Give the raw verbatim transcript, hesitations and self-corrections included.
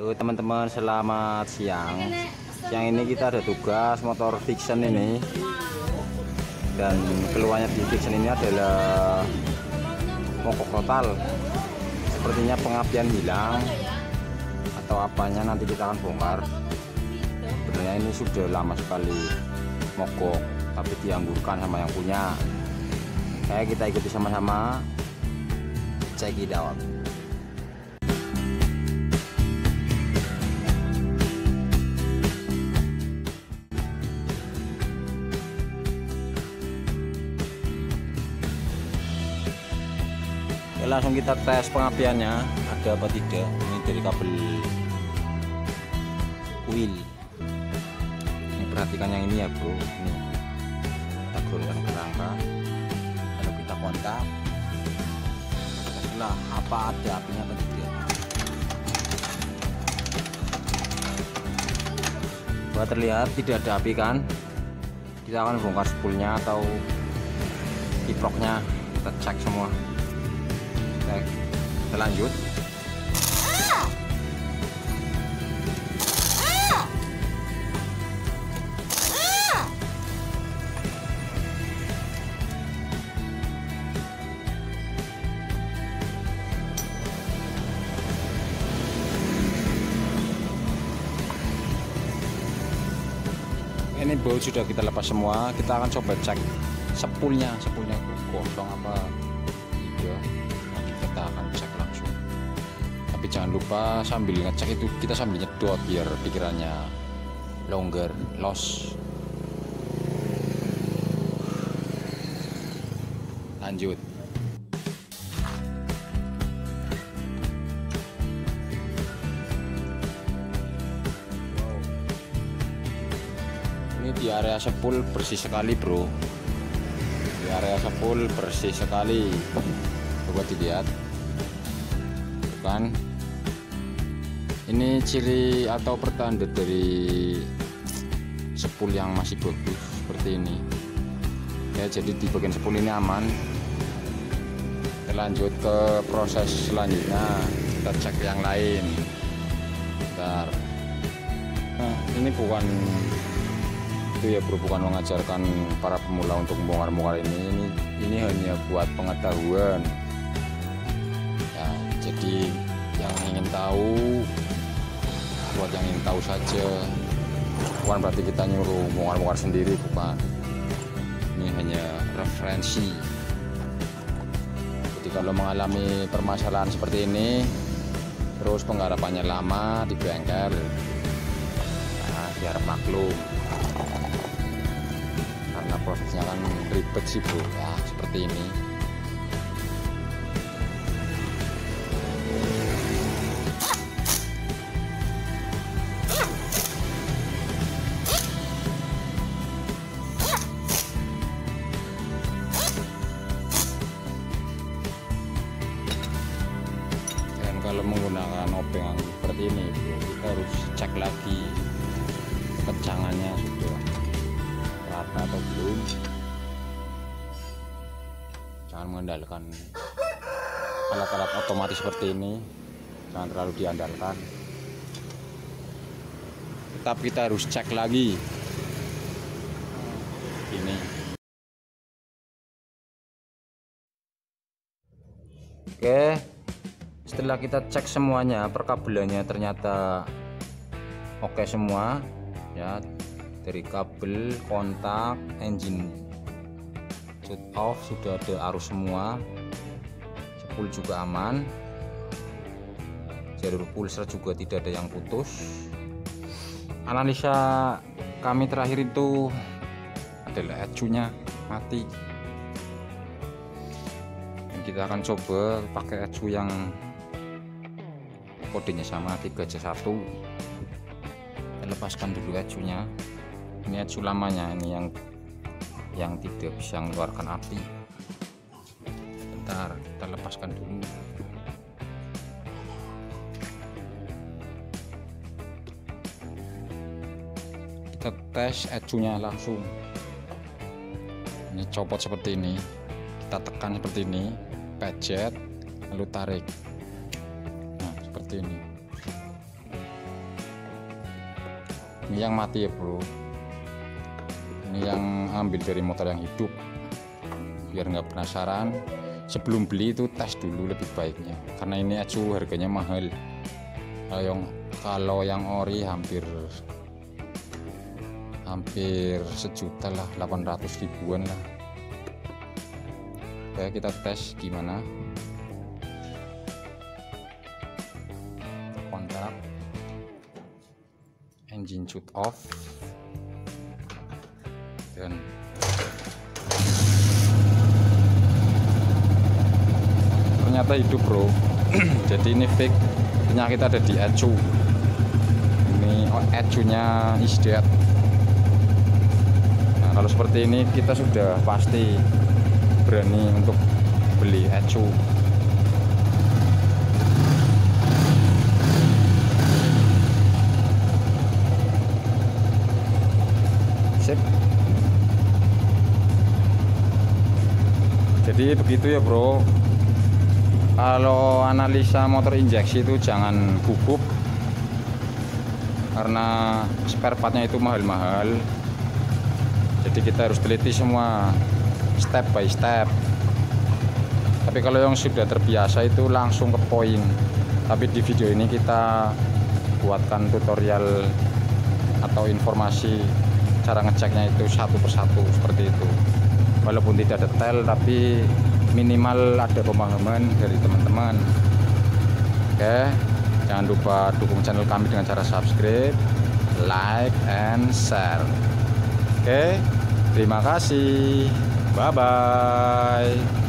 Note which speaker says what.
Speaker 1: Halo teman-teman, selamat siang. Siang ini kita ada tugas motor Vixen ini, dan keluarnya di Vixen ini adalah mogok total. Sepertinya pengapian hilang atau apanya, nanti kita akan bongkar. Sebenarnya ini sudah lama sekali mogok, tapi dianggurkan sama yang punya. Kayak kita ikuti sama-sama, check it out. Oke, langsung kita tes pengapiannya ada apa tidak. Ini dari kabel kuil. Ini perhatikan yang ini ya bro. Ini kita gulirkan ke rangka, lalu kita kontak. Nah, apa ada apinya apa tidak. Buat terlihat tidak ada api kan, kita akan bongkar spoolnya atau kiproknya, kita cek semua. Oke, kita lanjut. Ini bolt sudah kita lepas semua. Kita akan coba cek sepulnya, sepulnya gosong apa tidak. Nanti kita akan cek langsung. Tapi jangan lupa sambil ngecek itu kita sambil nyedot biar pikirannya longgar, los. Lanjut. Di area sepul bersih sekali bro, di area sepul bersih sekali. Coba dilihat kan, ini ciri atau pertanda dari sepul yang masih bagus seperti ini ya. Jadi di bagian sepul ini aman. Kita lanjut ke proses selanjutnya, kita cek yang lain. Bentar. Nah, ini bukan itu ya bro, bukan mengajarkan para pemula untuk membongkar-bongkar ini. ini ini hanya buat pengetahuan ya, jadi yang ingin tahu, buat yang ingin tahu saja, bukan berarti kita nyuruh bongkar-bongkar sendiri, bukan. Ini hanya referensi. Jadi kalau mengalami permasalahan seperti ini terus penggarapannya lama di bengkel, nah biar maklum, karena prosesnya kan ribet sih bro ya, seperti ini. Dan kalau menggunakan obeng yang seperti ini bro, kita harus cek lagi kencangannya sudah rata atau belum. Jangan mengandalkan alat-alat otomatis seperti ini, jangan terlalu diandalkan. Tetap kita harus cek lagi ini. Oke, setelah kita cek semuanya, perkabelannya ternyata oke semua ya. Dari kabel, kontak, engine shut off sudah ada arus semua, sepul juga aman, jalur pulser juga tidak ada yang putus. Analisa kami terakhir itu adalah ecunya mati, dan kita akan coba pakai ecu yang kodenya sama tiga J satu. Kita lepaskan dulu ecunya. Ini ecu lamanya, ini yang yang tidak bisa mengeluarkan api. Bentar, kita lepaskan dulu. Kita tes ecunya langsung. Ini copot seperti ini, kita tekan seperti ini, pencet, lalu tarik. Nah seperti ini. Ini yang mati ya bro, ini yang ambil dari motor yang hidup. Biar nggak penasaran, sebelum beli itu tes dulu lebih baiknya, karena ini acu harganya mahal. Kalau yang kalau yang ori hampir hampir sejuta lah, delapan ratus ribuan lah. Oke, kita tes gimana. Kontak, engine shut off, dan ternyata hidup bro. Jadi ini fake, penyakit ada di ecu. Ini oh, ecunya is dead. Nah kalau seperti ini kita sudah pasti berani untuk beli ecu. Sip. Jadi begitu ya bro. Kalau analisa motor injeksi itu jangan gugup, karena spare partnya itu mahal-mahal. Jadi kita harus teliti semua step by step. Tapi kalau yang sudah terbiasa itu langsung ke poin. Tapi di video ini kita buatkan tutorial atau informasi cara ngeceknya itu satu persatu seperti itu. Walaupun tidak detail tapi minimal ada pemahaman dari teman-teman. Oke, jangan lupa dukung channel kami dengan cara subscribe, like, and share. Oke, terima kasih. Bye bye.